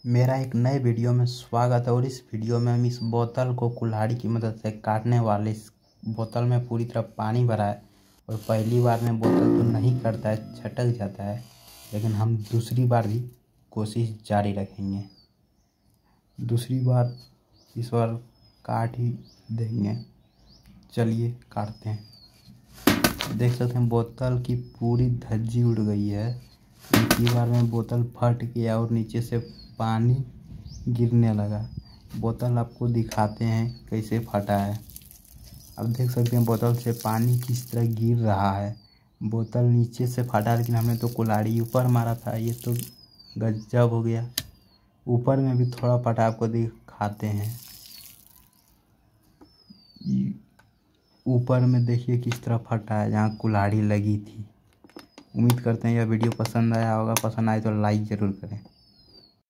मेरा एक नए वीडियो में स्वागत है। और इस वीडियो में हम इस बोतल को कुल्हाड़ी की मदद से काटने वाले। इस बोतल में पूरी तरह पानी भरा है और पहली बार में बोतल तो नहीं करता है, छटक जाता है, लेकिन हम दूसरी बार भी कोशिश जारी रखेंगे। दूसरी बार इस बार काट ही देंगे। चलिए काटते हैं। देख सकते हैं बोतल की पूरी धज्जी उड़ गई है। एक ही बार में बोतल फट गया और नीचे से पानी गिरने लगा। बोतल आपको दिखाते हैं कैसे फटा है। अब देख सकते हैं बोतल से पानी किस तरह गिर रहा है। बोतल नीचे से फटा, लेकिन हमने तो कुल्हाड़ी ऊपर मारा था, ये तो गजब हो गया। ऊपर में भी थोड़ा फटा, आपको दिखाते हैं। ऊपर में देखिए किस तरह फटा है, जहाँ कुल्हाड़ी लगी थी। उम्मीद करते हैं यह वीडियो पसंद आया होगा। पसंद आए तो लाइक ज़रूर करें।